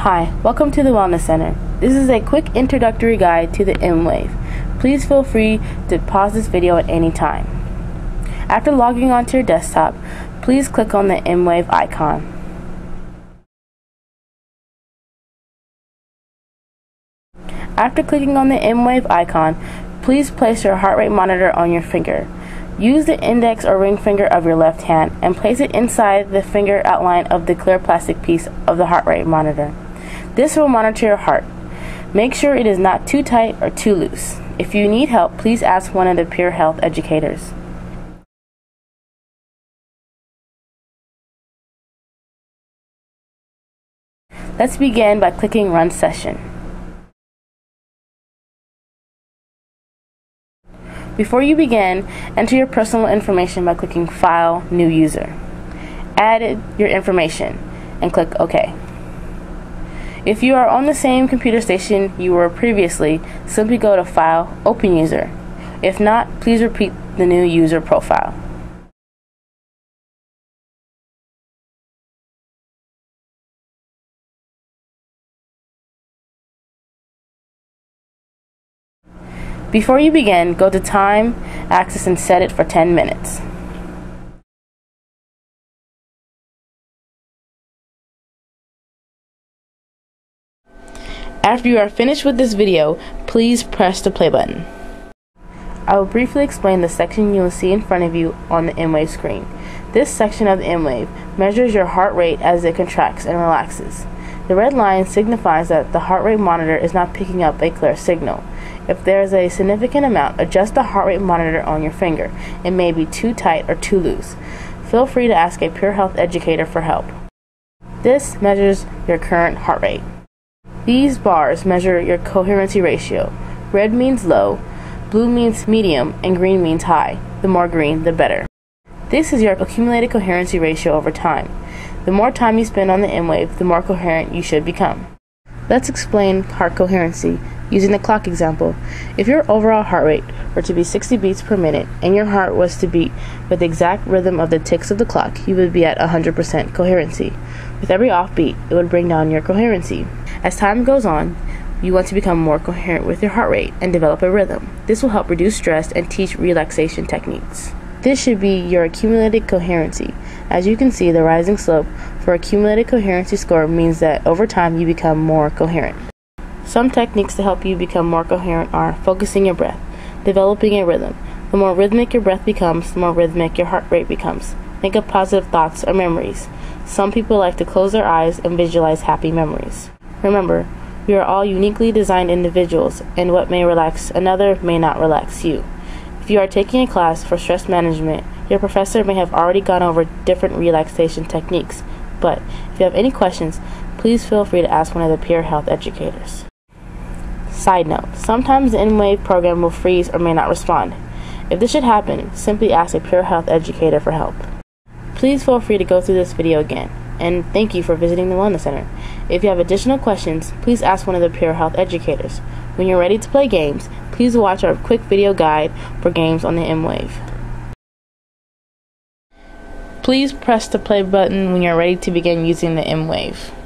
Hi, welcome to the Wellness Center. This is a quick introductory guide to the emWave. Please feel free to pause this video at any time. After logging onto your desktop, please click on the emWave icon. After clicking on the emWave icon, please place your heart rate monitor on your finger. Use the index or ring finger of your left hand and place it inside the finger outline of the clear plastic piece of the heart rate monitor. This will monitor your heart. Make sure it is not too tight or too loose. If you need help, please ask one of the Pure Health educators. Let's begin by clicking Run Session. Before you begin, enter your personal information by clicking File, New User. Add your information and click OK. If you are on the same computer station you were previously, simply go to File, Open User. If not, please repeat the new user profile. Before you begin, go to Time, Access, and set it for 10 minutes. After you are finished with this video, please press the play button. I will briefly explain the section you will see in front of you on the emWave screen. This section of the emWave measures your heart rate as it contracts and relaxes. The red line signifies that the heart rate monitor is not picking up a clear signal. If there is a significant amount, adjust the heart rate monitor on your finger. It may be too tight or too loose. Feel free to ask a Pure Health educator for help. This measures your current heart rate. These bars measure your coherency ratio. Red means low, blue means medium, and green means high. The more green, the better. This is your accumulated coherency ratio over time. The more time you spend on the emWave, the more coherent you should become. Let's explain heart coherency using the clock example. If your overall heart rate were to be 60 beats per minute and your heart was to beat with the exact rhythm of the ticks of the clock, you would be at 100% coherency. With every offbeat, it would bring down your coherency. As time goes on, you want to become more coherent with your heart rate and develop a rhythm. This will help reduce stress and teach relaxation techniques. This should be your accumulated coherency. As you can see, the rising slope for accumulated coherency score means that over time you become more coherent. Some techniques to help you become more coherent are focusing your breath, developing a rhythm. The more rhythmic your breath becomes, the more rhythmic your heart rate becomes. Think of positive thoughts or memories. Some people like to close their eyes and visualize happy memories. Remember, we are all uniquely designed individuals, and what may relax another may not relax you. If you are taking a class for stress management, your professor may have already gone over different relaxation techniques, but if you have any questions, please feel free to ask one of the Pure Health educators. Side note, sometimes the emWave program will freeze or may not respond. If this should happen, simply ask a Pure Health educator for help. Please feel free to go through this video again, and thank you for visiting the Wellness Center. If you have additional questions, please ask one of the Pure Health educators. When you're ready to play games, please watch our quick video guide for games on the emWave. Please press the play button when you're ready to begin using the emWave.